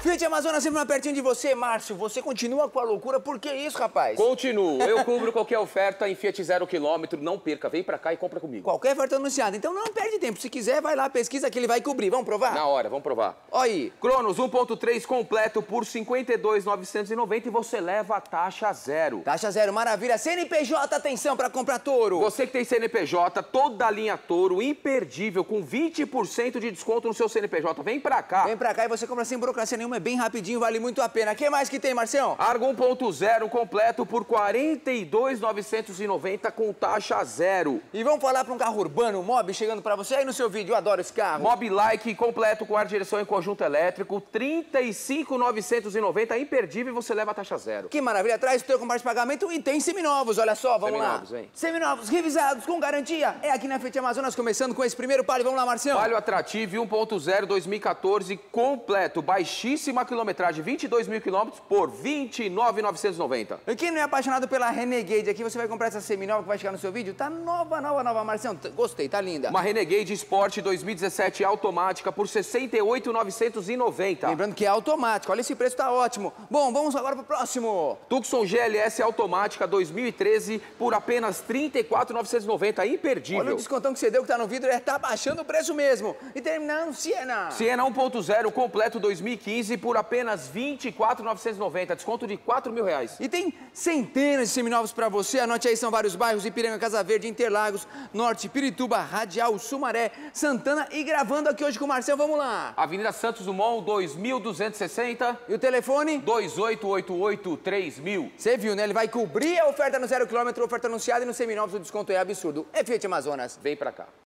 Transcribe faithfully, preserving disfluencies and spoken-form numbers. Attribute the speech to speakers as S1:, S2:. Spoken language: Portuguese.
S1: Fiat Amazonas sempre mais pertinho de você, Márcio. Você continua com a loucura, por que isso, rapaz?
S2: Continuo. Eu cubro qualquer oferta em Fiat zero quilômetro. Não perca, vem pra cá e compra comigo.
S1: Qualquer oferta anunciada. Então não perde tempo. Se quiser, vai lá, pesquisa que ele vai cobrir. Vamos provar?
S2: Na hora, vamos provar.
S1: Olha aí.
S2: Cronos um ponto três completo por cinquenta e dois mil novecentos e noventa e você leva a taxa zero.
S1: Taxa zero, maravilha. C N P J, atenção pra comprar touro.
S2: Você que tem C N P J, toda a linha touro, imperdível, com vinte por cento de desconto no seu C N P J. Vem pra cá.
S1: Vem pra cá e você compra sem burocracia nenhuma, é bem rapidinho, vale muito a pena. O que mais que tem, Marcião?
S2: Argo um ponto zero completo por quarenta e dois mil novecentos e noventa com taxa zero.
S1: E vamos falar pra um carro urbano, Mob, chegando pra você aí no seu vídeo. Eu adoro esse carro.
S2: Mob Like completo com ar de direção em conjunto elétrico, trinta e cinco mil novecentos e noventa, imperdível e você leva a taxa zero.
S1: Que maravilha, traz o teu comprar de pagamento e tem seminovos, olha só, vamos
S2: Seminovos,
S1: lá.
S2: hein?
S1: Seminovos, revisados, com garantia. É aqui na Fiat Amazonas, começando com esse primeiro palio. Vamos lá, Marcião.
S2: Palio Attractive um ponto zero dois mil e quatorze completo, baixíssima quilometragem, vinte e dois mil quilômetros por vinte e nove mil novecentos e noventa.
S1: E quem não é apaixonado pela Renegade aqui, você vai comprar essa seminova que vai chegar no seu vídeo? Tá nova, nova, nova, Marcião. Gostei, tá linda.
S2: Uma Renegade Sport dois mil e dezessete automática por sessenta e oito mil novecentos e noventa.
S1: Lembrando que é automático, olha esse preço, tá ótimo. Bom, vamos agora pro próximo.
S2: Tucson G L S automática dois mil e treze por apenas trinta e quatro mil novecentos e noventa, imperdível.
S1: Olha o descontão que você deu que tá no vidro, é tá baixando o preço mesmo. E terminando, Siena.
S2: Siena um ponto zero completo dois mil e quinze por apenas vinte e quatro mil novecentos e noventa, desconto de quatro mil reais.
S1: E tem centenas de seminovos pra você, anote aí, são vários bairros: Ipiranga, Casa Verde, Interlagos, Norte, Pirituba, Radial, Sumaré, Santana e gravando aqui hoje com o Marcelo, vamos lá.
S2: Avenida Santos Dumont, dois mil duzentos e sessenta.
S1: E o telefone?
S2: dois oito oito oito três mil.
S1: Você viu, né? Ele vai cobrir a oferta no zero quilômetro, oferta anunciada e no seminovos o desconto é absurdo. É Fiat Amazonas.
S2: Vem pra cá.